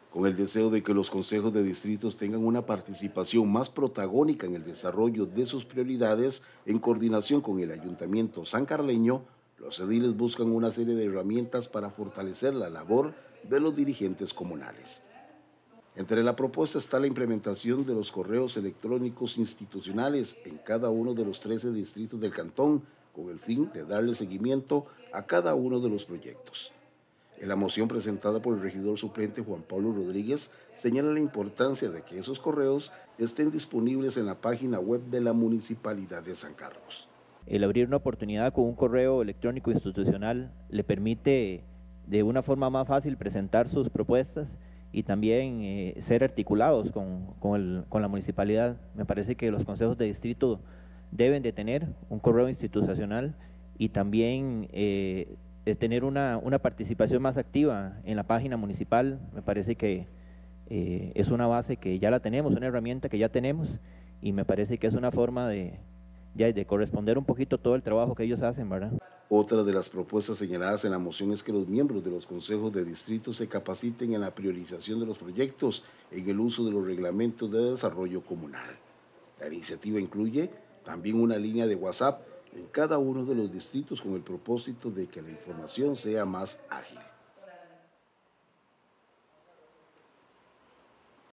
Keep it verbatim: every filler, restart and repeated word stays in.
Con el deseo de que los consejos de distritos tengan una participación más protagónica en el desarrollo de sus prioridades, en coordinación con el Ayuntamiento sancarleño, los ediles buscan una serie de herramientas para fortalecer la labor de los dirigentes comunales. Entre la propuesta está la implementación de los correos electrónicos institucionales en cada uno de los trece distritos del cantón, con el fin de darle seguimiento a cada uno de los proyectos. En la moción presentada por el regidor suplente Juan Pablo Rodríguez, señala la importancia de que esos correos estén disponibles en la página web de la Municipalidad de San Carlos. El abrir una oportunidad con un correo electrónico institucional le permite de una forma más fácil presentar sus propuestas y también eh, ser articulados con, con, el, con la municipalidad. Me parece que los consejos de distrito deben de tener un correo institucional y también eh, de tener una, una participación más activa en la página municipal. Me parece que eh, es una base que ya la tenemos, una herramienta que ya tenemos, y me parece que es una forma de, ya, de corresponder un poquito todo el trabajo que ellos hacen, ¿verdad? Otra de las propuestas señaladas en la moción es que los miembros de los consejos de distrito se capaciten en la priorización de los proyectos, en el uso de los reglamentos de desarrollo comunal. La iniciativa incluye también una línea de WhatsApp en cada uno de los distritos con el propósito de que la información sea más ágil.